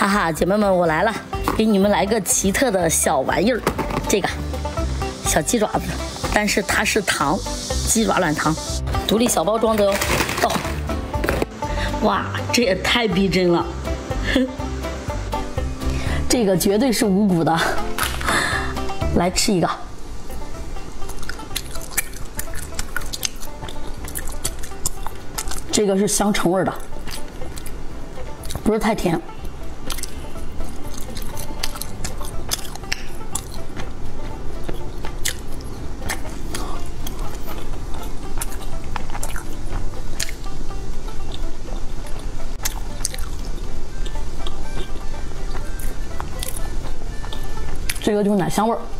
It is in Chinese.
哈哈，姐妹们，我来了，给你们来个奇特的小玩意儿，这个小鸡爪子，但是它是糖，鸡爪软糖，独立小包装的哦。倒，哇，这也太逼真了，哼，这个绝对是无骨的，来吃一个。 这个是香橙味的，不是太甜。这个就是奶香味儿。